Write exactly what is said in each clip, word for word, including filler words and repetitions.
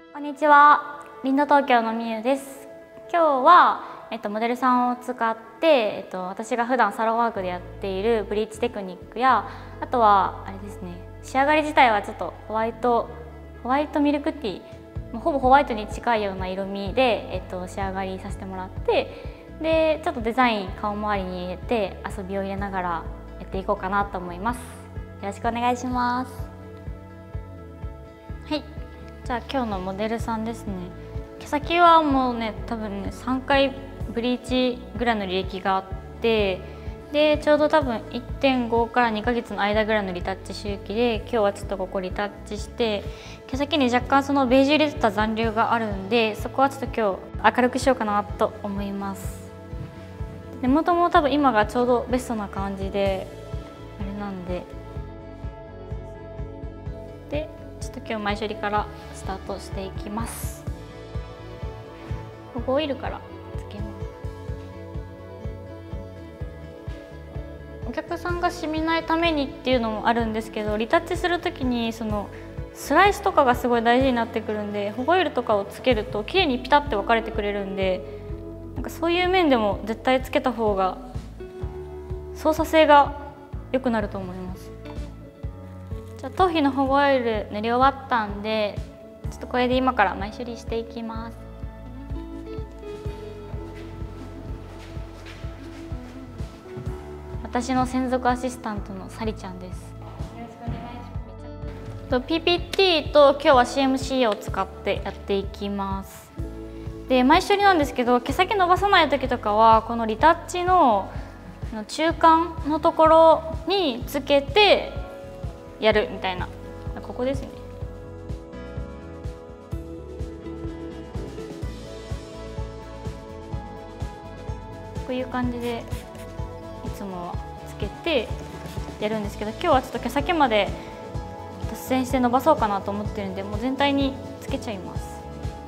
こんにちは、リンド東京のみゆです。今日は、えっと、モデルさんを使って、えっと、私が普段サロンワークでやっているブリーチテクニックや、あとはあれですね、仕上がり自体はちょっとホワイトホワイトミルクティー、ほぼホワイトに近いような色味で、えっと、仕上がりさせてもらって、でちょっとデザイン顔周りに入れて遊びを入れながらやっていこうかなと思います。よろしくお願いします。はい、じゃあ今日のモデルさんですね。毛先はもうね、多分ねさんかいブリーチぐらいの履歴があって、でちょうど多分 いってんご からにかげつの間ぐらいのリタッチ周期で、今日はちょっとここリタッチして毛先に若干そのベージュ入れてた残留があるんで、そこはちょっと今日明るくしようかなと思います。根元も多分今がちょうどベストな感じであれなんで、でちょっと今日前処理からスタートしていきます。保護オイルからつけます。お客さんが染みないためにっていうのもあるんですけど、リタッチする時にそのスライスとかがすごい大事になってくるんで、保護オイルとかをつけると綺麗にピタッて分かれてくれるんで、なんかそういう面でも絶対つけた方が操作性が良くなると思います。じゃあ頭皮の保護オイル塗り終わったんで、ちょっとこれで今から前処理していきます。私の専属アシスタントのサリちゃんです。よろしくお願いします。ピーピーティー と今日は シーエムシー を使ってやっていきます。で前処理なんですけど、毛先伸ばさない時とかはこのリタッチの中間のところにつけてやるみたいな、ここですね。こういう感じでいつもはつけてやるんですけど、今日はちょっと毛先まで脱線して伸ばそうかなと思ってるんで、もう全体につけちゃいます。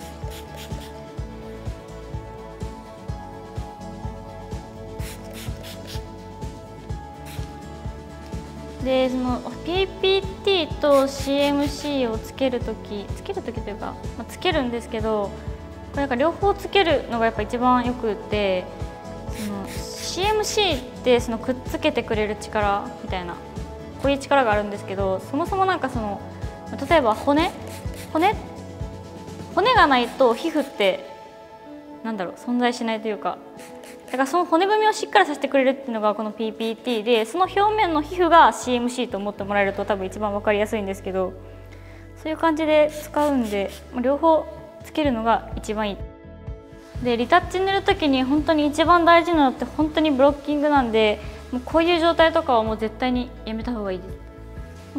でその ピーピーティー と シーエムシー をつけるときつけるときというか、まあ、つけるんですけど、これなんか両方つけるのがやっぱ一番よくて、その シーエムシー ってそのくっつけてくれる力みたいな、こういう力があるんですけど、そもそもなんかその例えば骨骨骨がないと皮膚ってなんだろう存在しないというか、だからその骨組みをしっかりさせてくれるっていうのがこの ピーピーティー で、その表面の皮膚が シーエムシー と思ってもらえると多分一番分かりやすいんですけど、そういう感じで使うんで両方つけるのが一番いい。でリタッチ塗る時に本当に一番大事なのって本当にブロッキングなんで、もうこういう状態とかはもう絶対にやめた方がいいです。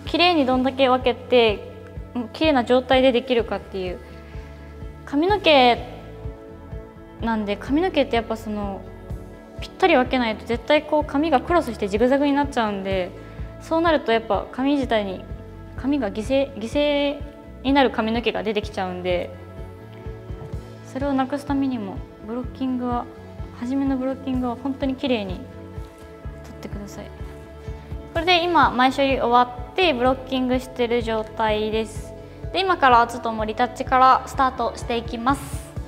綺麗にどんだけ分けて綺麗な状態でできるかっていう。髪の毛なんで、髪の毛ってやっぱそのぴったり分けないと絶対こう髪がクロスしてジグザグになっちゃうんで、そうなるとやっぱ髪自体に髪が犠牲犠牲になる髪の毛が出てきちゃうんで、それをなくすためにもブロッキングは初めのブロッキングは本当に綺麗に取ってください。これで今前処理終わってブロッキングしてる状態です。で今からちょっともうリタッチからスタートしていきます。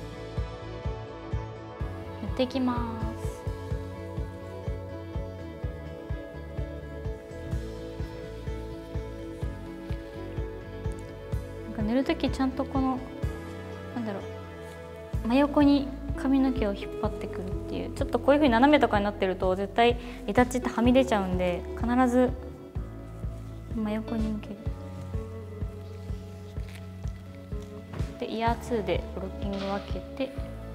やっていきます。塗る時ちゃんとこのなんだろう真横に髪の毛を引っ張ってくるっていう、ちょっとこういう風に斜めとかになってると絶対リタッチってはみ出ちゃうんで、必ず真横に向ける。でイヤーツーでブロッキング分けて、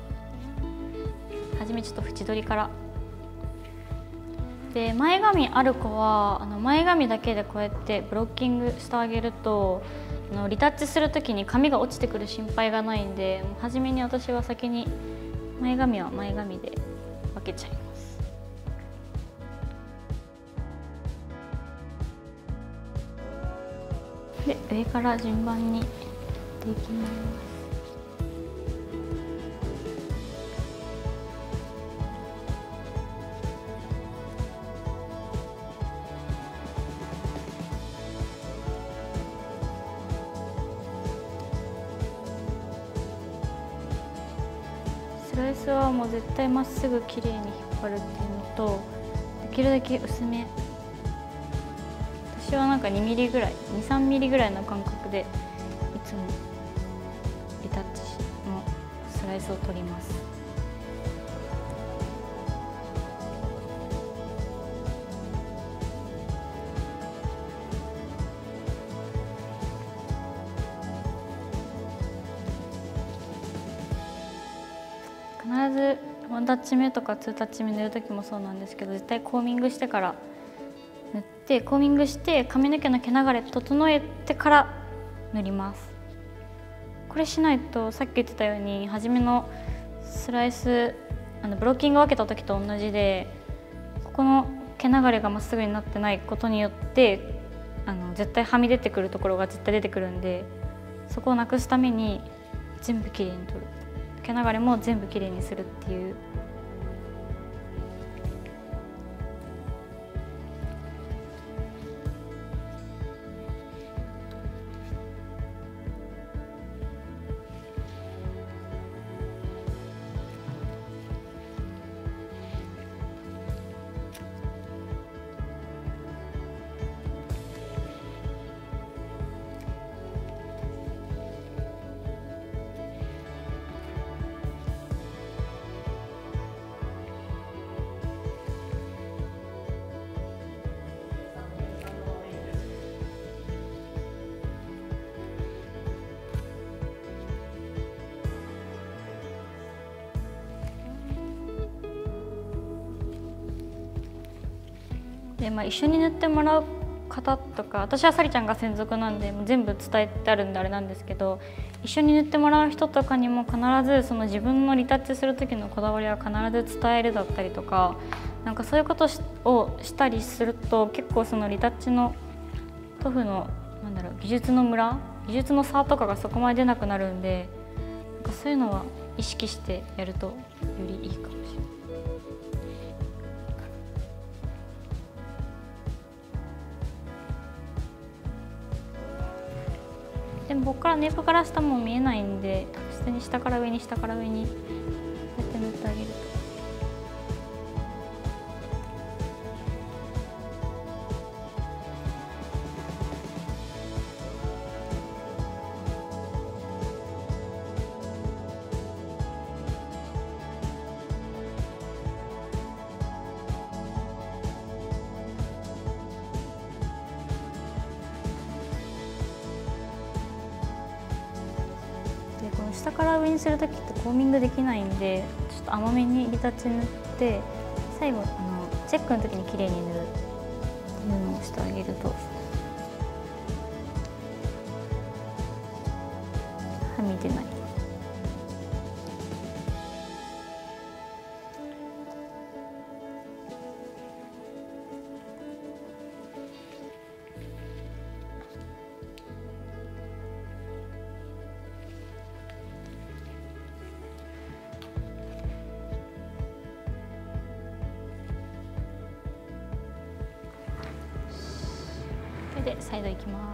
はじめちょっと縁取りから。で前髪ある子はあの前髪だけでこうやってブロッキングしてあげると、あのリタッチする時に髪が落ちてくる心配がないんで、もう初めに私は先に前髪は前髪で分けちゃいます。で上から順番にやっていきます。 ライスはもう絶対まっすぐ綺麗に引っ張るっていうのと、できるだけ薄め、私はなんかにミリぐらい、に、さんミリぐらいの感覚でいつもリタッチのスライスを取ります。必ずワンタッチ目とかツータッチ目塗る時もそうなんですけど、絶対コーミングしてから塗って、コーミングして髪の毛の毛流れ整えてから塗ります。これしないとさっき言ってたように初めのスライス、あのブロッキング分けた時と同じで、ここの毛流れがまっすぐになってないことによってあの絶対はみ出てくるところが絶対出てくるんで、そこをなくすために全部きれいに取る、毛流れも全部きれいにするっていう。でまあ、一緒に塗ってもらう方とか、私はさりちゃんが専属なんでもう全部伝えてあるんであれなんですけど、一緒に塗ってもらう人とかにも必ずその自分のリタッチする時のこだわりは必ず伝えるだったりとか、なんかそういうことをしたりすると結構そのリタッチの塗布のなんだろう技術のムラ、技術の差とかがそこまで出なくなるんで、なんかそういうのは意識してやるとよりいいかもしれない。でもここからネックから下も見えないんで、普通に下から上に下から上にこうやって塗ってあげると。でこの下から上にする時ってコーミングできないんで、ちょっと甘めにリタッチ塗って最後あのチェックの時に綺麗に塗るっていうのをしてあげるとはみ出ない。でサイド行きます。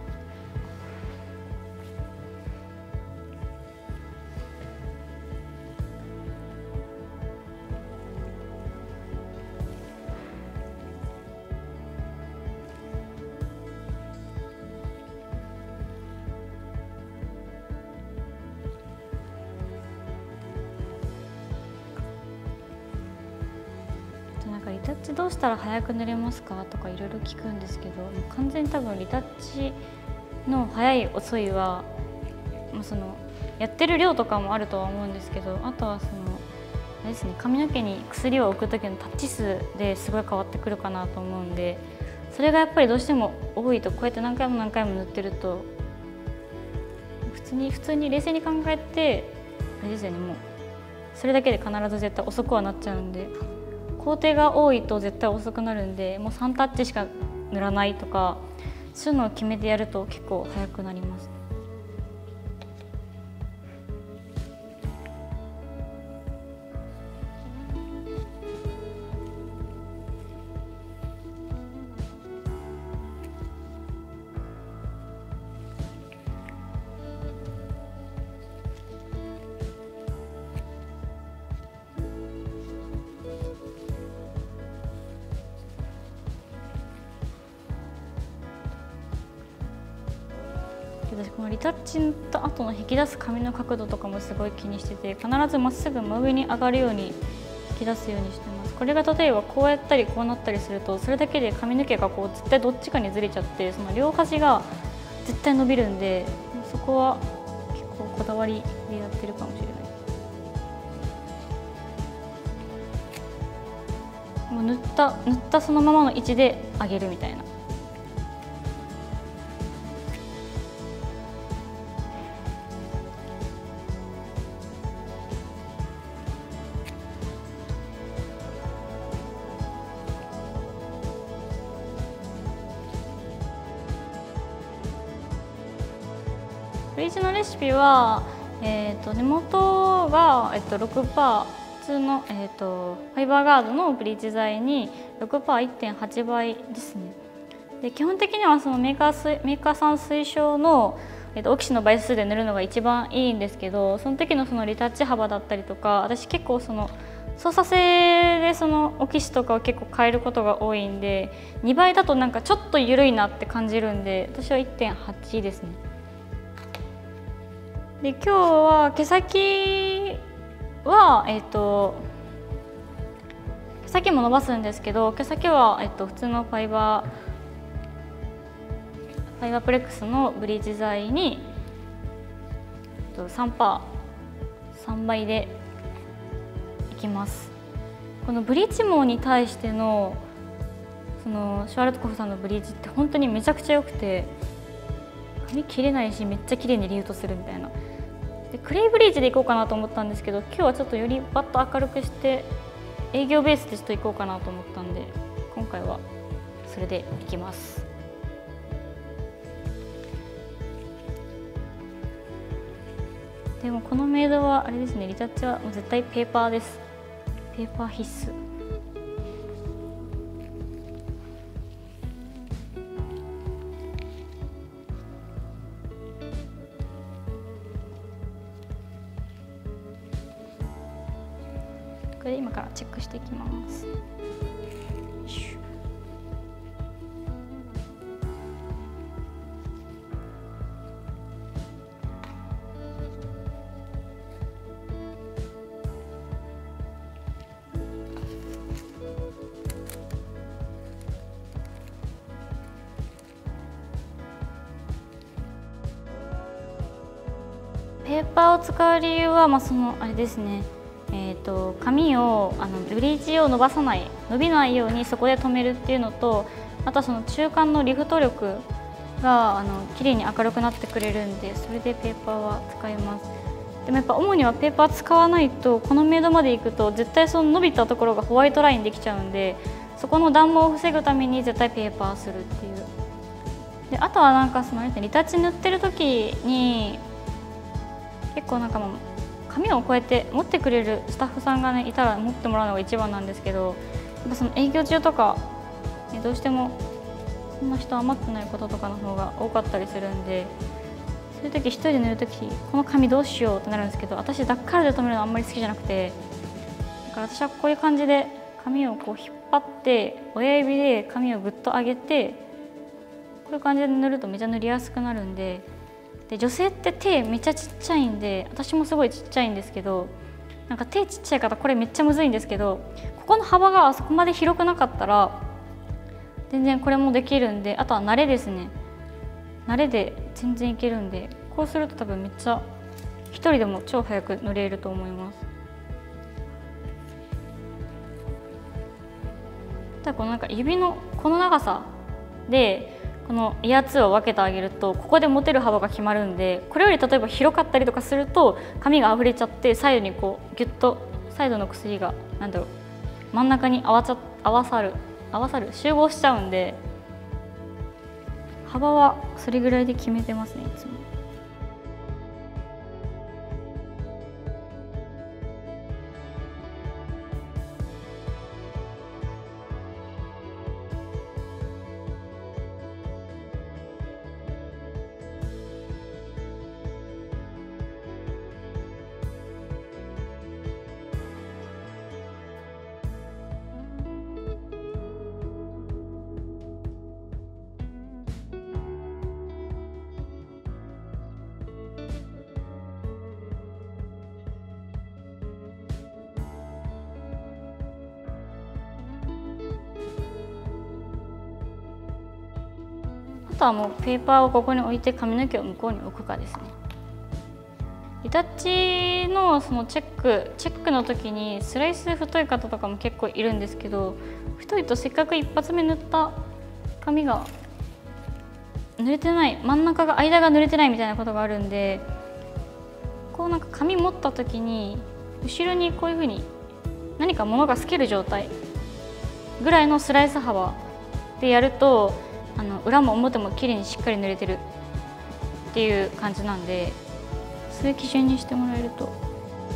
なんかリタッチどうしたら早く塗れますかとかいろいろ聞くんですけど、もう完全に多分リタッチの早い遅いはもうそのやってる量とかもあるとは思うんですけど、あとはそのあれですね、髪の毛に薬を置く時のタッチ数ですごい変わってくるかなと思うんで、それがやっぱりどうしても多いと、こうやって何回も何回も塗ってると普通に普通に冷静に考えてあれですよね、もうそれだけで必ず絶対遅くはなっちゃうんで。工程が多いと絶対遅くなるんで、もうさんタッチしか塗らないとかそういうのを決めてやると結構早くなります。 で私このリタッチ塗った後の引き出す髪の角度とかもすごい気にしてて、必ずまっすぐ真上に上がるように引き出すようにしてます。これが例えばこうやったりこうなったりすると、それだけで髪の毛がこう絶対どっちかにずれちゃって、その両端が絶対伸びるんで、そこは結構こだわりでやってるかもしれない。もう塗った塗ったそのままの位置で上げるみたいな。ブリーチのレシピは、えー、と根元が、えっと、ろくパーセント、普通の、えー、とファイバーガードのブリーチ剤に ろくパーセント、いってんはち 倍ですね。で基本的にはそのメーカーメーカーさん推奨の、えー、とオキシの倍数で塗るのが一番いいんですけど、その時のそのリタッチ幅だったりとか、私結構その操作性でそのオキシとかを結構変えることが多いんで、にばいだとなんかちょっと緩いなって感じるんで、私は いってんはち ですね。で今日は毛先は、えー、と毛先も伸ばすんですけど、毛先は、えー、と普通のファイバーファイバープレックスのブリーチ剤に、えー、と さんパーセント、さんばいでいきます。このブリーチ毛に対してのそのシュワルツコフさんのブリーチって本当にめちゃくちゃ良くて、髪切れないしめっちゃ綺麗にリフトするみたいな。でクレイブリーチでいこうかなと思ったんですけど、今日はちょっとよりバッと明るくして営業ベースでちょっといこうかなと思ったんで、今回はそれでいきます。でもこのメイドはあれですね、リタッチはもう絶対ペーパーです。ペーパー必須。これで今からチェックしていきます。ペーパーを使う理由は、まあ、そのあれですね、えー、と髪をあのブリーチを伸ばさない、伸びないようにそこで留めるっていうのと、あとはその中間のリフト力があの綺麗に明るくなってくれるんで、それでペーパーは使います。でもやっぱ主にはペーパー使わないと、このメイドまでいくと絶対その伸びたところがホワイトラインできちゃうんで、そこの断毛を防ぐために絶対ペーパーするっていう。であとはなんかそのリタッチ塗ってる時に結構なんかもう紙をこうやって持ってくれるスタッフさんがねいたら持ってもらうのが一番なんですけど、やっぱその営業中とか、ね、どうしてもそんな人余ってないこととかの方が多かったりするんで、そういう時一人で塗る時この髪どうしようってなるんですけど、私ダッカールで留めるのあんまり好きじゃなくて、だから私はこういう感じで髪をこう引っ張って親指で髪をぐっと上げて、こういう感じで塗るとめちゃ塗りやすくなるんで。で女性って手めっちゃちっちゃいんで、私もすごいちっちゃいんですけど、なんか手ちっちゃい方これめっちゃむずいんですけど、ここの幅があそこまで広くなかったら全然これもできるんで、あとは慣れですね。慣れで全然いけるんで、こうすると多分めっちゃ一人でも超早く塗れると思います。ただこのなんか指のこの長さでこのイヤーツーを分けてあげると、ここで持てる幅が決まるんで、これより例えば広かったりとかすると髪があふれちゃってサイドにこうギュッとサイドの薬がなんだろう真ん中に合わちゃ合わさる合わさる集合しちゃうんで、幅はそれぐらいで決めてますねいつも。 とはもうペーパーをここに置いて髪の毛を向こうに置くかですね。リタッチのそのチェックチェックの時にスライス太い方とかも結構いるんですけど、太いとせっかく一発目塗った髪が濡れてない、真ん中が間が濡れてないみたいなことがあるんで、こうなんか髪持った時に後ろにこういう風に何か物が透ける状態ぐらいのスライス幅でやると、あの裏も表も綺麗にしっかり塗れてるっていう感じなんで、そういう基準にしてもらえると。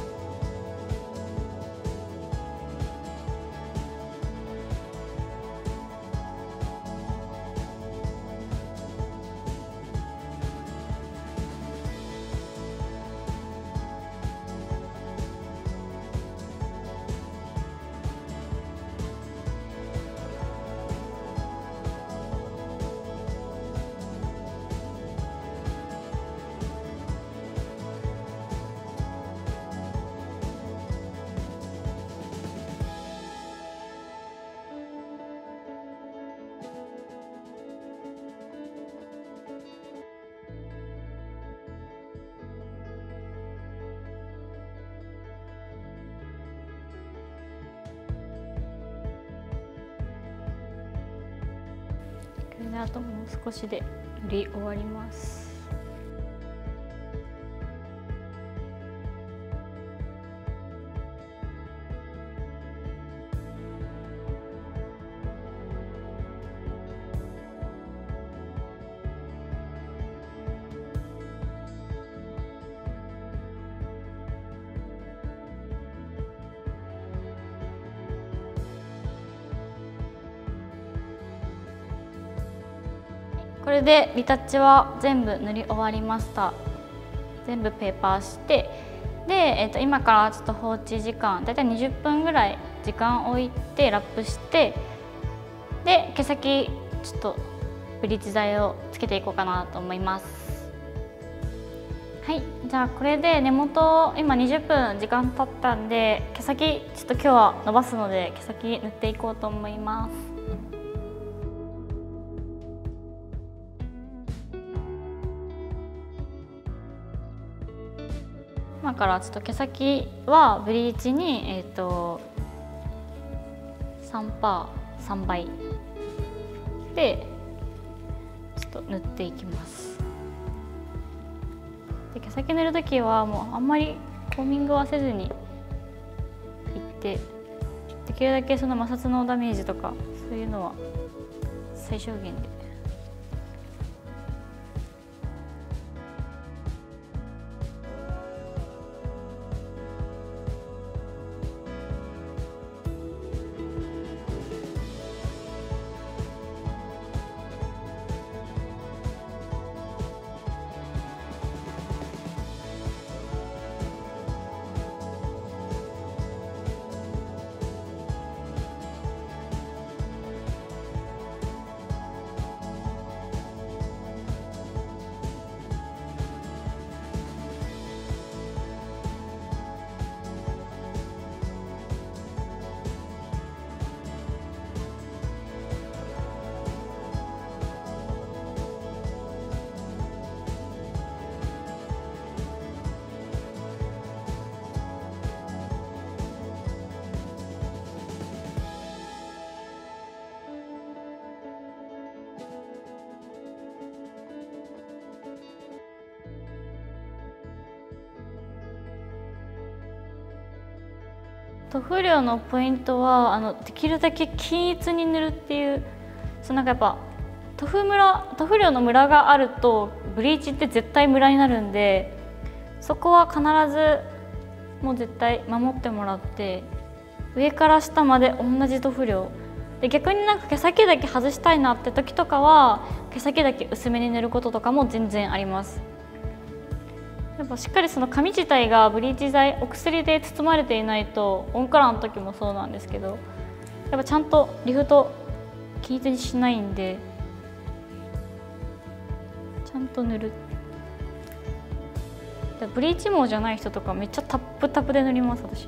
これであともう少しで塗り終わります。これでリタッチは全部塗り終わりました。全部ペーパーして、で、えー、と今からちょっと放置時間だいたいにじゅっぷんぐらい時間置いてラップして、で毛先ちょっとブリーチ剤をつけていこうかなと思います。はい、じゃあこれで根元今にじゅっぷん時間経ったんで、毛先ちょっと今日は伸ばすので毛先塗っていこうと思います。今からちょっと毛先はブリーチに、えー、と さんパーセント、さんばいでちょっと塗っていきます。で毛先塗る時はもうあんまりコーミングはせずにいって、できるだけその摩擦のダメージとかそういうのは最小限で。塗布量のポイントはあのできるだけ均一に塗るっていう、そうなんかやっぱ塗布ムラ塗布量のムラがあるとブリーチって絶対ムラになるんで、そこは必ずもう絶対守ってもらって、上から下まで同じ塗布量で、逆になんか毛先だけ外したいなって時とかは毛先だけ薄めに塗ることとかも全然あります。やっぱしっかりその髪自体がブリーチ剤お薬で包まれていないと、オンカラーの時もそうなんですけど、やっぱちゃんとリフト均一にしないんでちゃんと塗る。ブリーチ毛じゃない人とかめっちゃタップタプで塗ります私。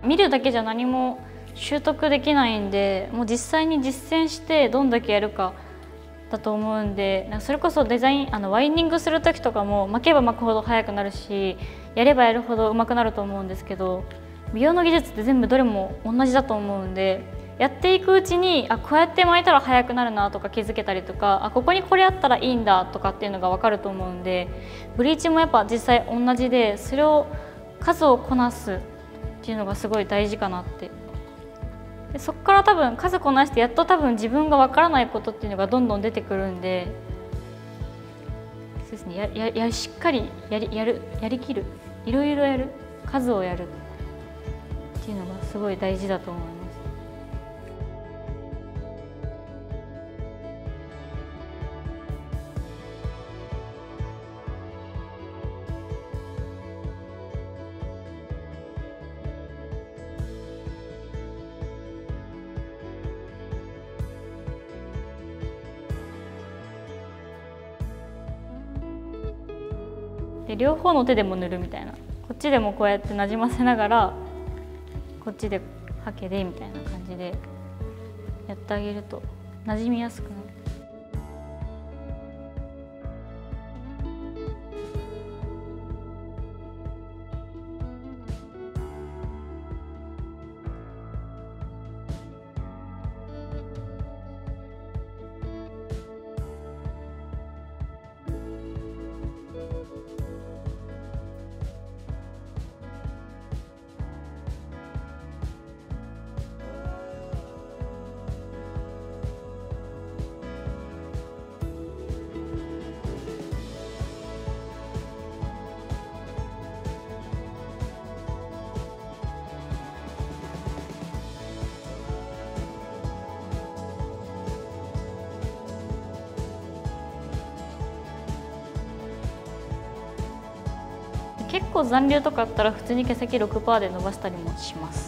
見るだけじゃ何も習得できないんで、もう実際に実践してどんだけやるかだと思うんで、なんかそれこそデザインあのワインディングする時とかも巻けば巻くほど速くなるし、やればやるほど上手くなると思うんですけど、美容の技術って全部どれも同じだと思うんで、やっていくうちにあこうやって巻いたら速くなるなとか気づけたりとか、あここにこれあったらいいんだとかっていうのが分かると思うんで、ブリーチもやっぱ実際同じで、それを数をこなすっていうのがすごい大事かなって。でそこから多分数こなしてやっと多分自分が分からないことっていうのがどんどん出てくるんで、そうですね、やややしっかりやりやるやりきる、いろいろやる、数をやるっていうのがすごい大事だと思います。で両方の手でも塗るみたいな、こっちでもこうやってなじませながらこっちでハケでみたいな感じでやってあげるとなじみやすくなる。結構残留とかあったら普通に毛先 ろくパーセント で伸ばしたりもします。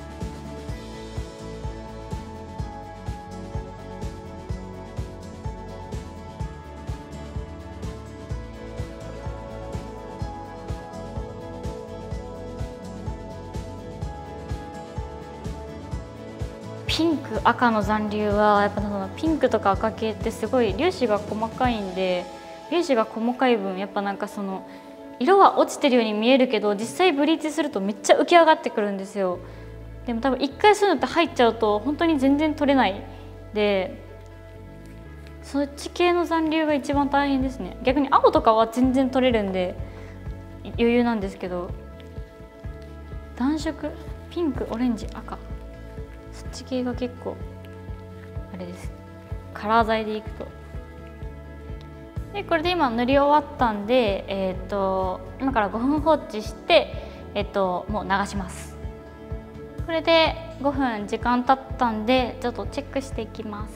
ピンク赤の残留はやっぱそのピンクとか赤系ってすごい粒子が細かいんで、粒子が細かい分やっぱなんかその色は落ちてるように見えるけど、実際ブリーチするとめっちゃ浮き上がってくるんですよ。でも多分一回そういうのって入っちゃうと本当に全然取れないで、そっち系の残留が一番大変ですね。逆に青とかは全然取れるんで余裕なんですけど、暖色ピンクオレンジ赤、そっち系が結構あれです。カラー剤でいくと。でこれで今塗り終わったんで、えー、と今からごふん放置して、えー、ともう流します。これでごふん時間経ったんでちょっとチェックしていきます。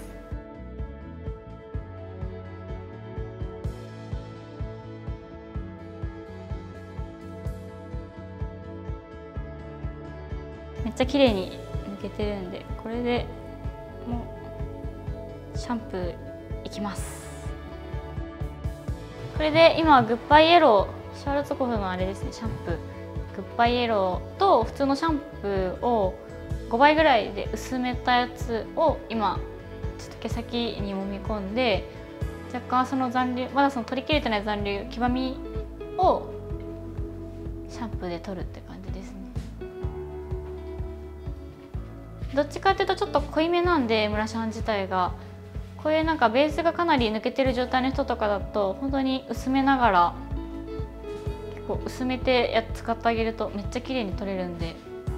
めっちゃ綺麗に抜けてるんで、これでもうシャンプーいきます。これで今グッバイイエロー、シャーロットコフのあれですね、シャンプーグッバイイエローと普通のシャンプーをごばいぐらいで薄めたやつを今ちょっと毛先に揉み込んで、若干その残留、まだその取り切れてない残留、黄ばみをシャンプーで取るって感じですね。どっちかっていうとちょっと濃いめなんで、ムラシャン自体がこういうなんかベースがかなり抜けてる状態の人とかだと本当に薄めながら結構薄めてや使ってあげるとめっちゃ綺麗に取れるんで。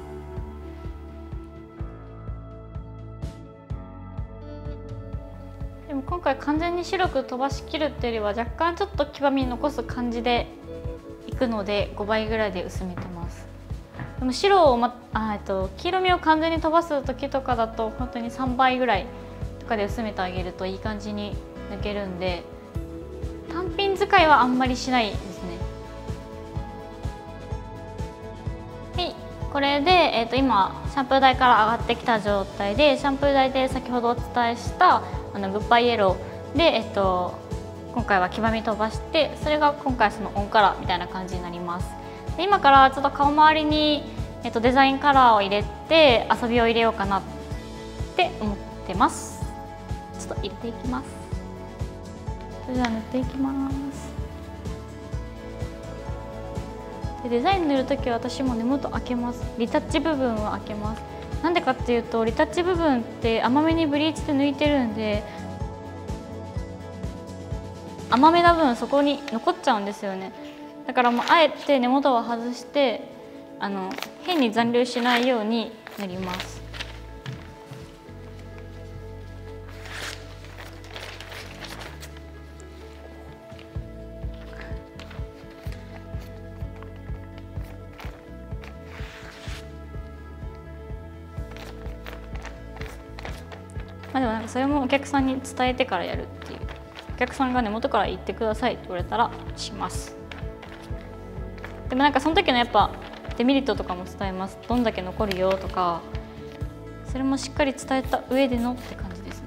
でも今回完全に白く飛ばしきるっていうよりは若干ちょっと黄ばみ残す感じでいくのでごばいぐらいで薄めてます。でも白を、ま、あえっと黄色みを完全に飛ばす時とかだと本当にさんばいぐらいとかで薄めてあげるといい感じに抜けるんで、単品使いはあんまりしないですね。はい、これで、えー、と今シャンプー台から上がってきた状態で、シャンプー台で先ほどお伝えしたあのグッバイイエローで、えー、と今回は黄ばみ飛ばして、それが今回そのオンカラーみたいな感じになります。で今からちょっと顔周りにえっと、デザインカラーを入れて遊びを入れようかなって思ってます。ちょっと入れていきます。それでは塗っていきます。でデザイン塗るときは私も根元開けます。リタッチ部分は開けます。なんでかっていうとリタッチ部分って甘めにブリーチで抜いてるんで、甘めな分そこに残っちゃうんですよね。だからもうあえて根元は外してあの変に残留しないように塗ります。まあでもなんかそれもお客さんに伝えてからやるっていう、お客さんが根元から言ってくださいって言われたらします。でもなんかその時のやっぱデメリットとかも伝えます。どんだけ残るよとか、それもしっかり伝えた上でのって感じですね。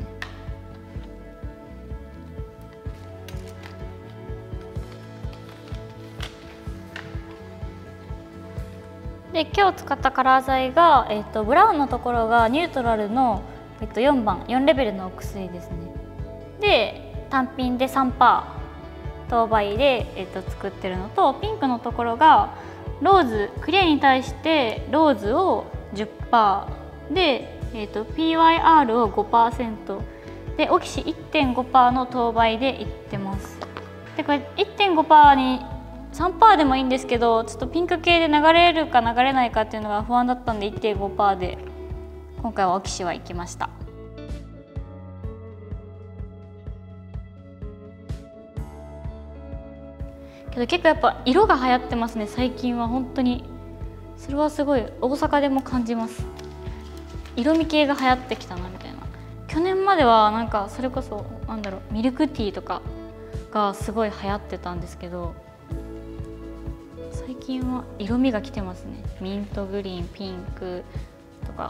で今日使ったカラー剤が、えっと、ブラウンのところがニュートラルのえっと、よんばんよんレベルのお薬ですね。で単品で さんパーセント 当倍で、えっと、作ってるのと、ピンクのところがローズクリアに対してローズを じゅっパーセント で、えっと、ピーワイアール を ごパーセント でオキシ いってんごパーセント の当倍でいってます。でこれ いってんごパーセント に さんパーセント でもいいんですけど、ちょっとピンク系で流れるか流れないかっていうのが不安だったんで いってんごパーセント で今回はオキシは行きました。けど結構やっぱ色が流行ってますね最近は。本当にそれはすごい大阪でも感じます。色味系が流行ってきたなみたいな。去年まではなんかそれこそなんだろうミルクティーとかがすごい流行ってたんですけど、最近は色味が来てますね。ミントグリーン、ピンクとか。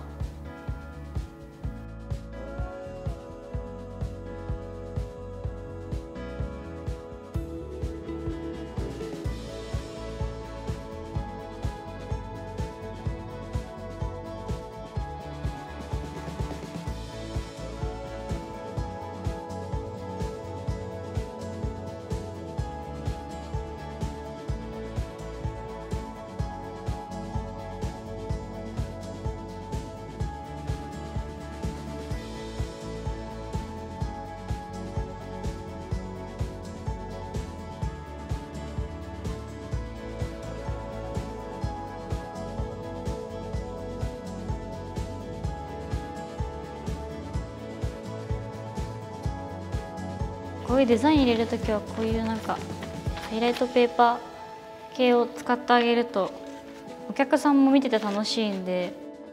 こういうデザイン入れるときはこういうなんかハイライトペーパー系を使ってあげるとお客さんも見てて楽しいんで、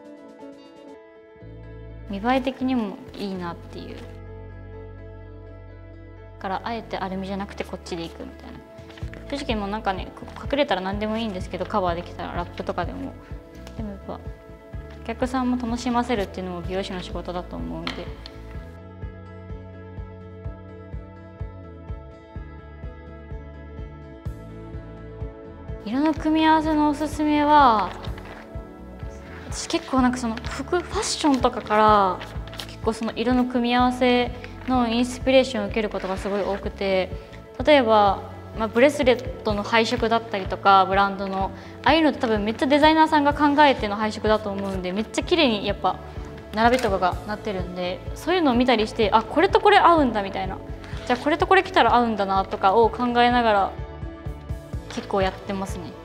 見栄え的にもいいなっていう。だからあえてアルミじゃなくてこっちでいくみたいな。正直もうなんかね隠れたら何でもいいんですけど、カバーできたらラップとかでも。でもやっぱお客さんも楽しませるっていうのも美容師の仕事だと思うんで。色の組み合わせのおすすめは、私結構なんかその服ファッションとかから結構その色の組み合わせのインスピレーションを受けることがすごい多くて、例えば、まあ、ブレスレットの配色だったりとかブランドのああいうのって多分めっちゃデザイナーさんが考えての配色だと思うんで、めっちゃ綺麗にやっぱ並びとかがなってるんで、そういうのを見たりして、あこれとこれ合うんだみたいな、じゃあこれとこれ着たら合うんだなとかを考えながら結構やってますね。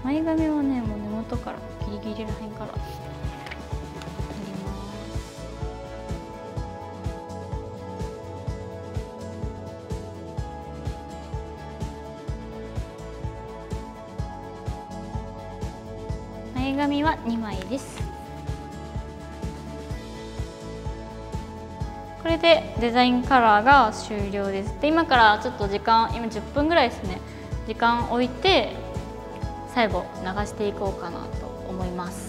前髪はねもう根元からギリギリらへんから。前髪はにまいです。これでデザインカラーが終了です。で今からちょっと時間、今じゅっぷんぐらいですね、時間置いて最後流していこうかなと思います。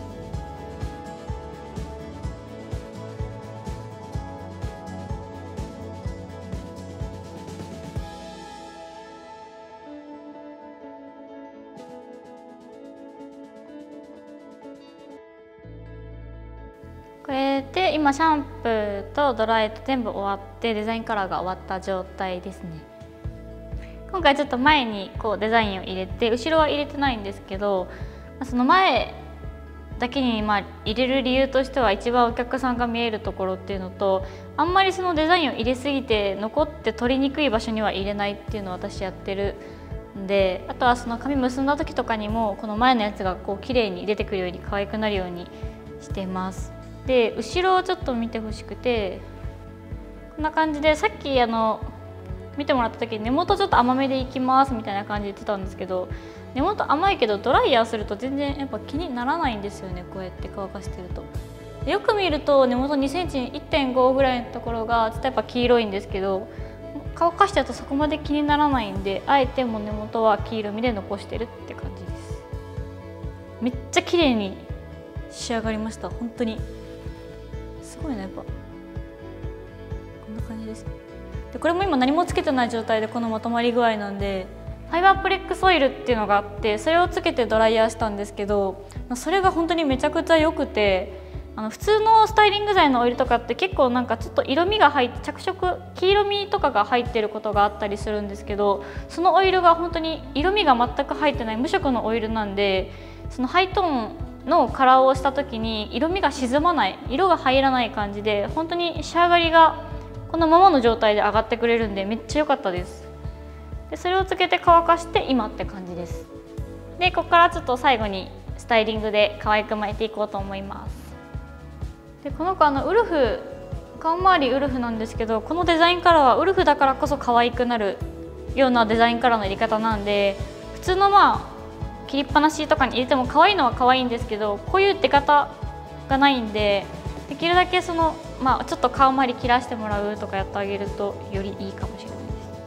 これで今シャンプーとドライと全部終わってデザインカラーが終わった状態ですね。今回ちょっと前にこうデザインを入れて後ろは入れてないんですけど、その前だけにまあ入れる理由としては一番お客さんが見えるところっていうのと、あんまりそのデザインを入れすぎて残って取りにくい場所には入れないっていうのを私やってるんで、あとはその髪結んだ時とかにもこの前のやつがこう綺麗に出てくるように可愛くなるようにしてます。で後ろをちょっと見てほしくて、こんな感じでさっきあの見てもらった時に根元ちょっと甘めでいきますみたいな感じで言ってたんですけど、根元甘いけどドライヤーすると全然やっぱ気にならないんですよね。こうやって乾かしてると。でよく見ると根元にセンチ いってんご ぐらいのところがちょっとやっぱ黄色いんですけど、乾かしちゃうとそこまで気にならないんで、あえてもう根元は黄色みで残してるって感じです。めっちゃ綺麗に仕上がりました。本当にすごいね、やっぱこんな感じです。でこれも今何もつけてない状態でこのまとまり具合なんで、ファイバープレックスオイルっていうのがあって、それをつけてドライヤーしたんですけど、それが本当にめちゃくちゃ良くて、あの普通のスタイリング剤のオイルとかって結構なんかちょっと色味が入って着色黄色みとかが入ってることがあったりするんですけど、そのオイルが本当に色味が全く入ってない無色のオイルなんで、そのハイトーンのカラーをした時に色味が沈まない、色が入らない感じで本当に仕上がりがこのままの状態で上がってくれるんでめっちゃ良かったです。でそれをつけて乾かして今って感じです。でここからちょっと最後にスタイリングで可愛く巻いていこうと思います。でこの子あのウルフ顔周りウルフなんですけど、このデザインカラーはウルフだからこそ可愛くなるようなデザインカラーの入れ方なんで、普通のまあ切りっぱなしとかに入れても可愛いのは可愛いんですけど、こういう出方がないんで、できるだけそのまあちょっと顔周り切らしてもらうとかやってあげるとよりいいかもしれない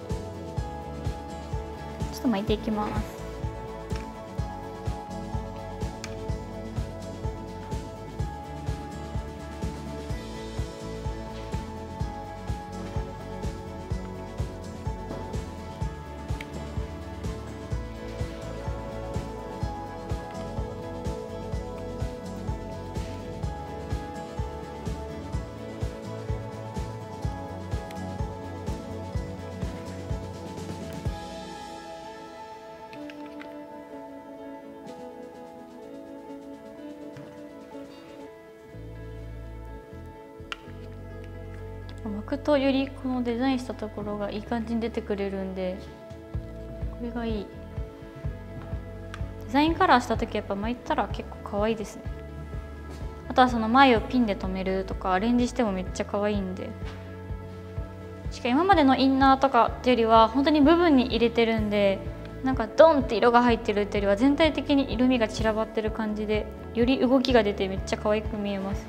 です。ちょっと巻いていきます。巻くとよりこのデザインしたところがいい感じに出てくれるんで、これがいい。デザインカラーした時やっぱ巻いたら結構可愛いですね。あとはその前をピンで留めるとかアレンジしてもめっちゃ可愛いんで。しかも今までのインナーとかっていうよりは本当に部分に入れてるんで、なんかドンって色が入ってるっていうよりは全体的に色味が散らばってる感じで、より動きが出てめっちゃ可愛く見えます。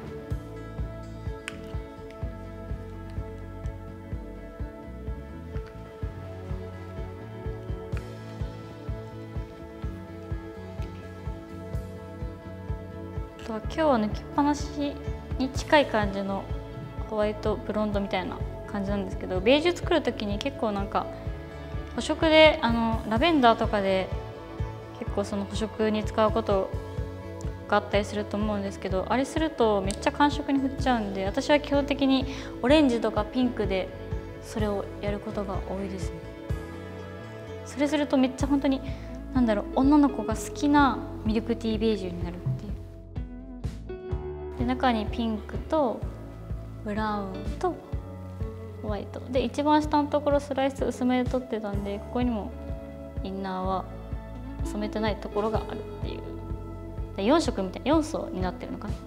あとは今日は抜きっぱなしに近い感じのホワイトブロンドみたいな感じなんですけど、ベージュ作る時に結構なんか補色であのラベンダーとかで結構その補色に使うことがあったりすると思うんですけど、あれするとめっちゃ寒色に振っちゃうんで、私は基本的にオレンジとかピンクでそれをやることが多いですね。それするとめっちゃ本当になんだろう、女の子が好きなミルクティーベージュになるっていう。で中にピンクとブラウンとホワイトで、一番下のところスライス薄めで取ってたんで、ここにもインナーは染めてないところがあるっていう。でよん色みたいなよん層になってるのかな。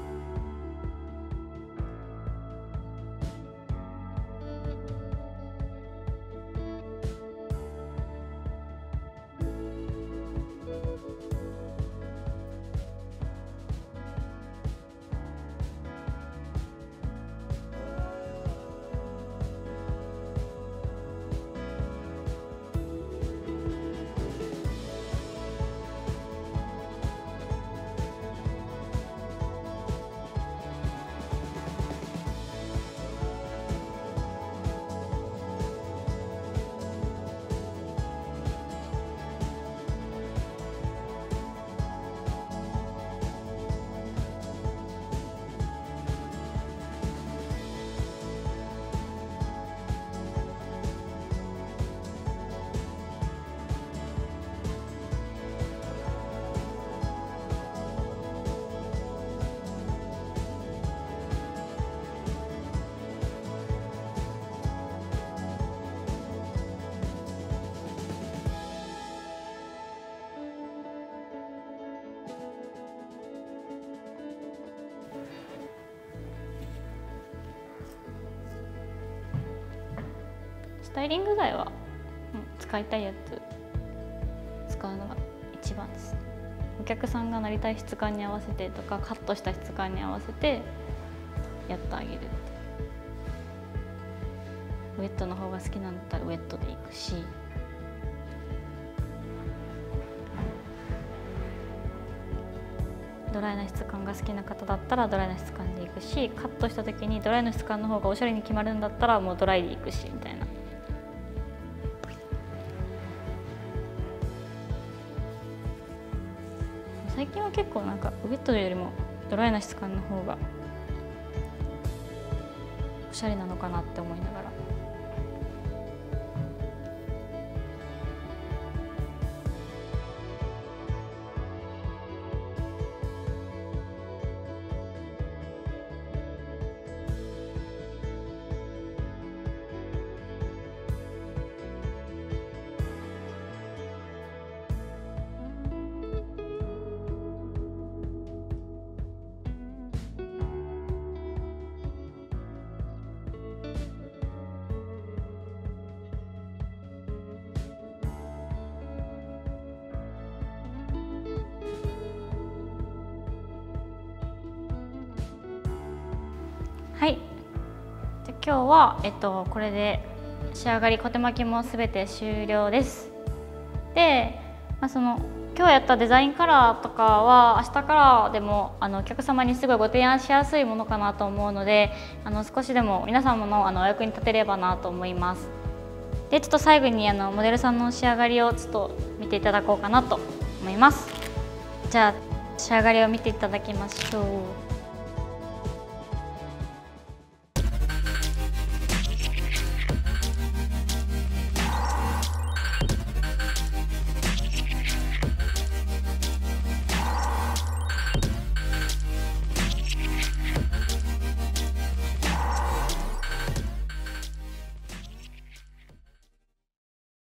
スタイリング剤は使いたいやつ使うのが一番ですね。お客さんがなりたい質感に合わせてとかカットした質感に合わせてやってあげるって。ウェットの方が好きなんだったらウェットでいくし、ドライな質感が好きな方だったらドライな質感でいくし、カットした時にドライの質感の方がおしゃれに決まるんだったらもうドライでいくしみたいな。最近は結構なんかウェットよりもドライな質感の方がおしゃれなのかなって思いながら。はい、じゃ今日は、えっと、これで仕上がり小手巻きもすべて終了です。で、まあ、その今日やったデザインカラーとかは明日からでもあのお客様にすごいご提案しやすいものかなと思うので、あの少しでも皆様のあのお役に立てればなと思います。でちょっと最後にあのモデルさんの仕上がりをちょっと見ていただこうかなと思います。じゃあ仕上がりを見ていただきましょう。